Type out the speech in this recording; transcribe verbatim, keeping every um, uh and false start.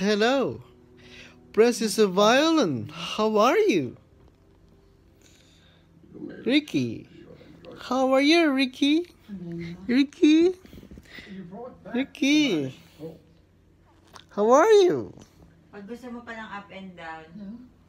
Hello. Princess of Violin, how are you? Ricky. How are you, Ricky? Ricky? Ricky? How are you? Pag gusto mo palang up and down,